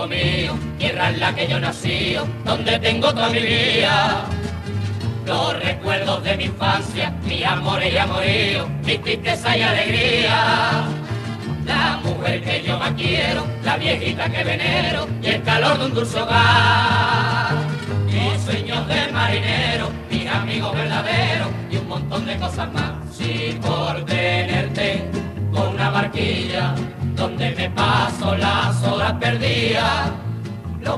amigo mío, tierra en la que yo nací, donde tengo toda mi vida. Los recuerdos de mi infancia, mis amores y amoríos, mi tristeza y alegría. La mujer que yo más quiero, la viejita que venero, y el calor de un dulce hogar. Mis sueños de marinero, mis amigos verdaderos, y un montón de cosas más. Si por tenerte con una barquilla, donde me paso las horas perdidas, lo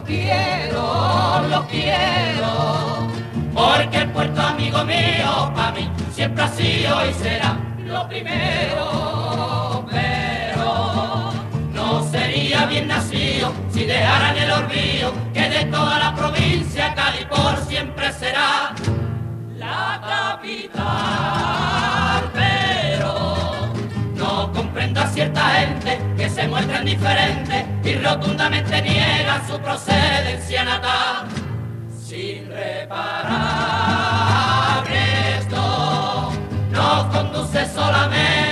quiero, porque el puerto, amigo mío, para mí siempre ha sido y será lo primero. Pero no sería bien nacido si dejaran el olvido que de toda la provincia Cádiz por siempre será la capital. Pero no comprendo a cierta gente que se muestran diferentes y rotundamente niegan su procedencia natal. Sin reparar esto, nos conduce solamente